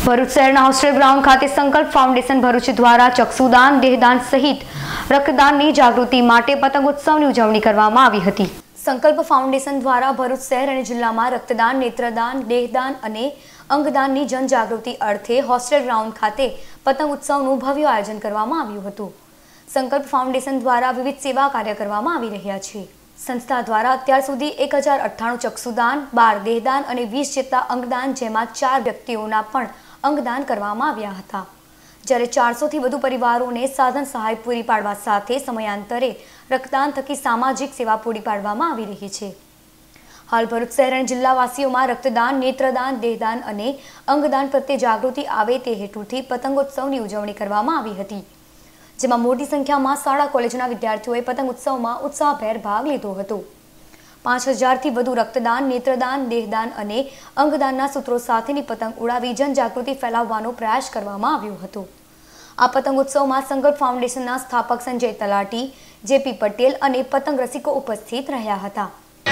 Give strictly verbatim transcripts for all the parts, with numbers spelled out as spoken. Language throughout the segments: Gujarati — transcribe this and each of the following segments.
ભરૂચ શહેરના હોસ્ટેલ ગ્રાઉન્ડ ખાતે સંકલ્પ ફાઉન્ડેશન ભરૂચ દ્વારા ચક્ષુદાન, દેહદાન સહિત રક્તદાનની જાગૃતિ માટે પતંગોત્સવની ઉજવણી કરવામાં આવી હતી। સંકલ્પ ફાઉન્ડેશન દ્વારા ભરૂચ શહેર અને જિલ્લામાં રક્તદાન, નેત્રદાન, દેહદાન અને અંગદાનની જનજાગૃતિ અર્થે હોસ્ટેલ ગ્રાઉન્ડ ખાતે પતંગ ઉત્સવનું ભવ્ય આયોજન કરવામાં આવ્યું હતું। સંકલ્પ ફાઉન્ડેશન દ્વારા વિવિધ સેવા કાર્ય કરવામાં આવી રહ્યા છે। સંસ્થા દ્વારા અત્યાર સુધી એક હજાર અઠ્ઠાણું ચક્ષુદાન, બાર દેહદાન અને વીસ જેટલા અંગદાન, જેમાં ચાર વ્યક્તિઓના પણ અંગદાન કરવામાં આવ્યા હતા, જ્યારે ચારસો થી વધુ પરિવારોને સાધન સહાય પૂરી પાડવા સાથે સમયાંતરે રક્તદાન થકી સામાજિક સેવા પૂરી પાડવામાં આવી રહી છે। હાલ ભરૂચ શહેર અને જિલ્લાવાસીઓમાં રક્તદાન, નેત્રદાન, દેહદાન અને અંગદાન પ્રત્યે જાગૃતિ આવે તે હેતુથી પતંગોત્સવની ઉજવણી કરવામાં આવી હતી, જેમાં મોટી સંખ્યામાં શાળા કોલેજના વિદ્યાર્થીઓએ પતંગ ઉત્સવમાં ઉત્સાહભેર ભાગ લીધો હતો। પાંચ હજારથી વધુ રક્તદાન, નેત્રદાન, દેહદાન અને અંગદાનના સૂત્રો સાથેની પતંગ ઉડાવી જનજાગૃતિ ફેલાવવાનો પ્રયાસ કરવામાં આવ્યો હતો। આ પતંગ ઉત્સવમાં સંકલ્પ ફાઉન્ડેશનના સ્થાપક સંજય તલાટી, જેપી પટેલ અને પતંગ રસિકો ઉપસ્થિત રહ્યા હતા।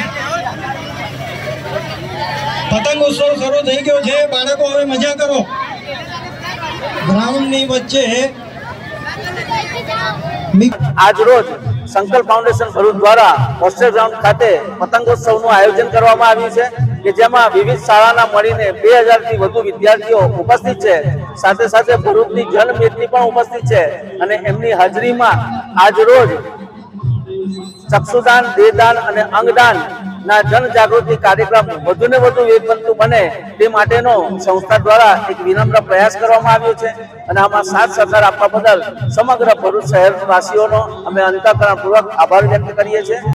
પતંગ ઉત્સવ શરૂ થઈ ગયો છે। બાળકો હવે મજા કરો। ગ્રાઉન્ડની વચ્ચે આજ રોજ સંકલ્પ ફાઉન્ડેશન ભરૂચ દ્વારા હોસ્ટેલ ગ્રાઉન્ડ ખાતે પતંગોત્સવનું આયોજન કરવામાં આવ્યું છે, કે જેમાં વિવિધ શાળાના મળીને બે હજાર થી વધુ વિદ્યાર્થીઓ ઉપસ્થિત છે। સાથે સાથે ભરૂચની જનમેદની પણ ઉપસ્થિત છે અને એમની હાજરીમાં આજ રોજ ચક્ષુદાન, દેહદાન અને અંગદાન ના જનજાગૃતિ કાર્યક્રમ વધુ ને વધુ વેગવંતુ બને તે માટેનો સંસ્થા દ્વારા એક વિનમ્ર પ્રયાસ કરવામાં આવ્યો છે અને આમાં સાથ સહકાર આપવા બદલ સમગ્ર ભરૂચ શહેરવાસીઓનો અમે અંતઃકરણપૂર્વક આભાર વ્યક્ત કરીએ છીએ।